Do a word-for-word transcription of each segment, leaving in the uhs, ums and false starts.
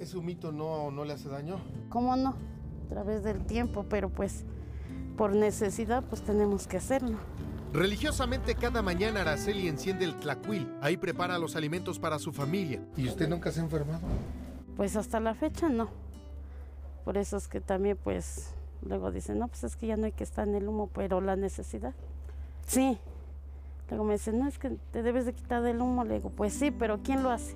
¿Ese humito no, no le hace daño? ¿Cómo no? A través del tiempo, pero pues por necesidad pues tenemos que hacerlo. Religiosamente cada mañana Araceli enciende el tlacuil. Ahí prepara los alimentos para su familia. ¿Y usted nunca se ha enfermado? Pues hasta la fecha no. Por eso es que también pues luego dicen, no, pues es que ya no hay que estar en el humo, pero la necesidad. Sí. Luego me dicen, no, es que te debes de quitar del humo. Le digo, pues sí, pero ¿quién lo hace?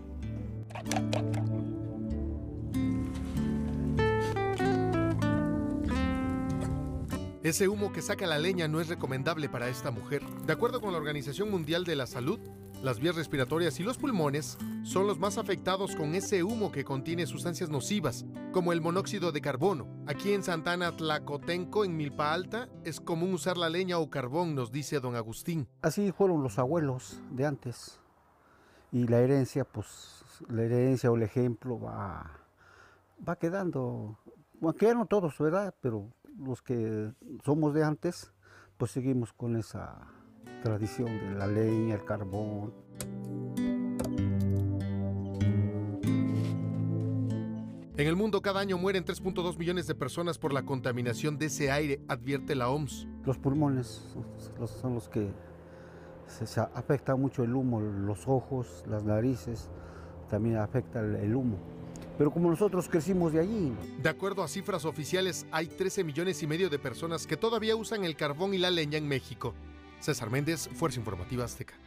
Ese humo que saca la leña no es recomendable para esta mujer. De acuerdo con la Organización Mundial de la Salud, las vías respiratorias y los pulmones son los más afectados con ese humo que contiene sustancias nocivas, como el monóxido de carbono. Aquí en Santana Tlacotenco, en Milpa Alta, es común usar la leña o carbón, nos dice don Agustín. Así fueron los abuelos de antes. Y la herencia, pues, la herencia o el ejemplo va, va quedando. Aunque ya no todos, ¿verdad? Pero los que somos de antes, pues seguimos con esa tradición de la leña, el carbón. En el mundo cada año mueren tres punto dos millones de personas por la contaminación de ese aire, advierte la O M S. Los pulmones son los que se, se afecta mucho el humo, los ojos, las narices, también afecta el, el humo. Pero como nosotros crecimos de allí. De acuerdo a cifras oficiales, hay trece millones y medio de personas que todavía usan el carbón y la leña en México. César Méndez, Fuerza Informativa Azteca.